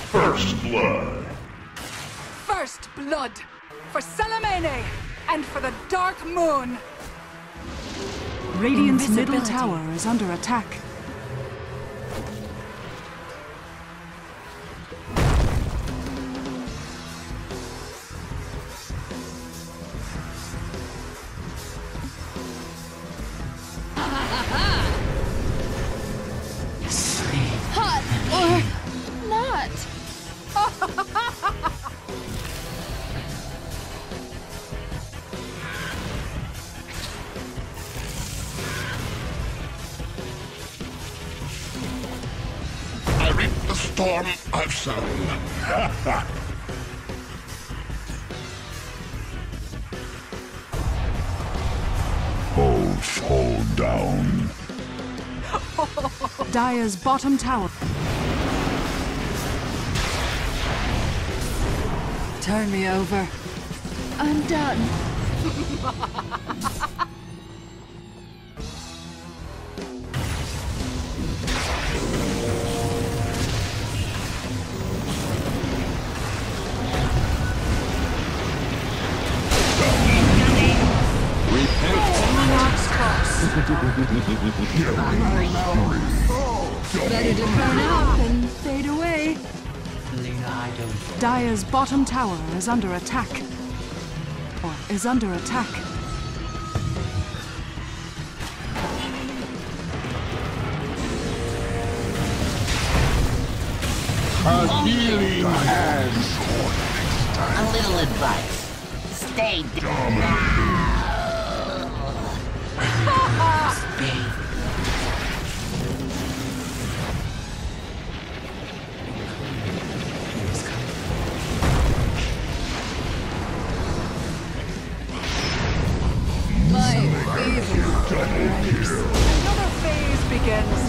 First blood. First blood for Salamene and for the Dark Moon. Radiant's middle tower is under attack. Hot or not? I reap the storm I've sown. Oh, fall down. Dire's bottom tower. Turn me over. I'm done. Ready to burn up and fade away. Dire's bottom tower is under attack. Or is under attack. A healing hand. A little advice. Stay down. My favorite. Another phase begins.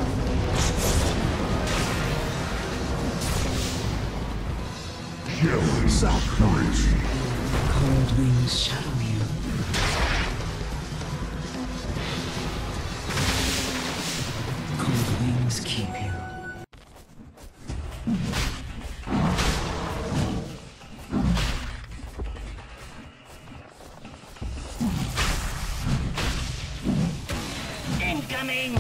Killing sacrifice. Cold wings shadow you. Cold wings keep you. Incoming!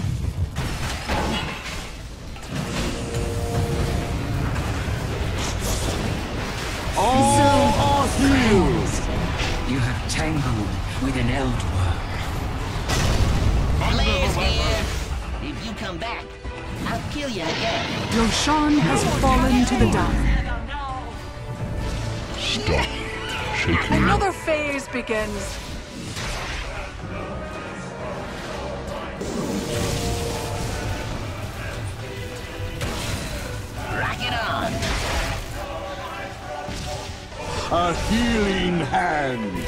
You have tangled with an Eldworm. Blair's here! If you come back, I'll kill you again. Roshan has fallen to the dark. Stop shaking. Another phase begins. Rock it on! A healing hand.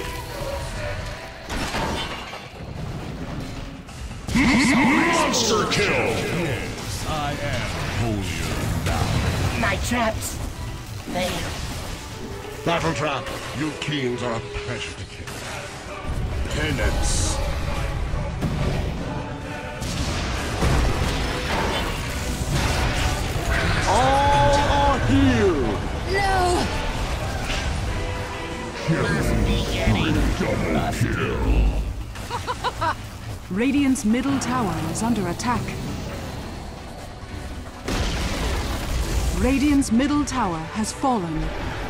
Monster kill. I am holier now. My traps! Fail. Battle trap. You Keens are a pleasure to kill. Penance. All are healed. No! Must be getting Double kill. Radiant's middle tower is under attack. Radiant's middle tower has fallen.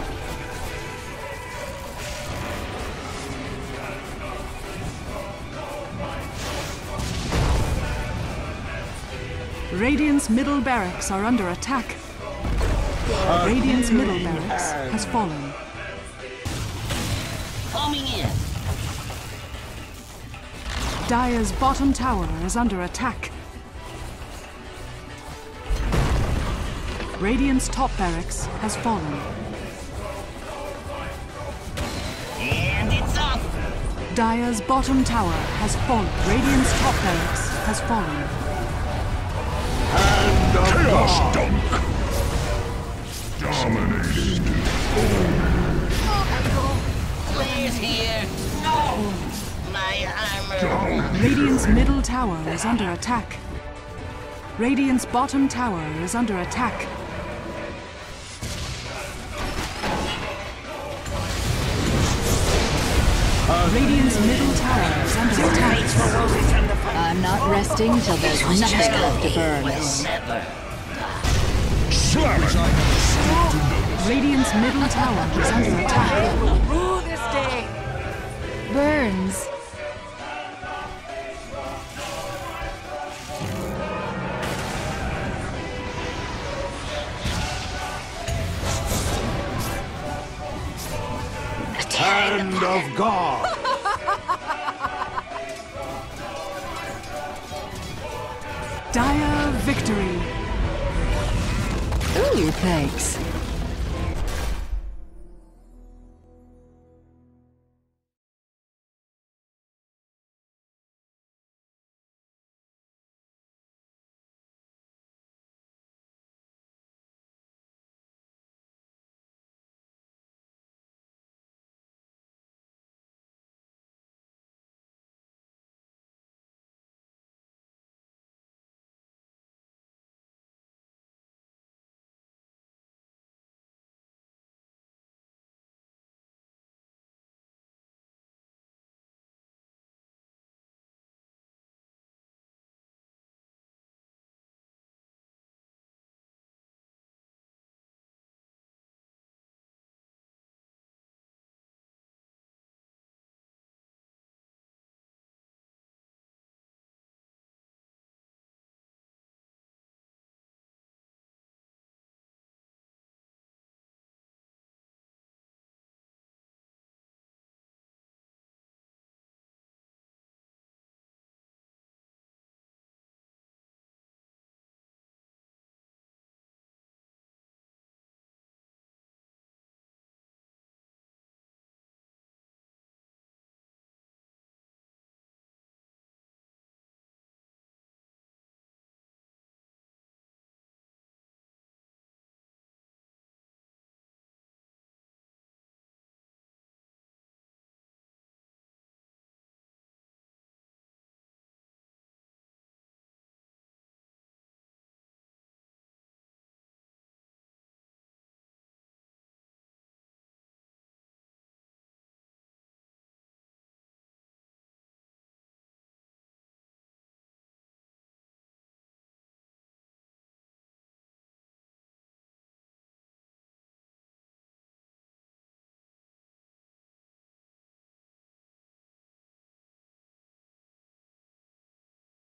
Radiant's middle barracks are under attack. Radiant's middle barracks has fallen. Homing in. Dire's bottom tower is under attack. Radiant's top barracks has fallen. And it's off! Dire's bottom tower has fallen. Radiant's top barracks has fallen. And a chaos dunk. Domination. Blair's here! No! My armor! Radiant's middle tower is under attack. Radiant's bottom tower is under attack. Radiant's middle tower is under attack. I'm not resting till there's nothing left to burn. Never. Slam it! Radiant's middle tower is under attack. Rule this day. Burns. Hand of God! Dire victory. Ooh, thanks.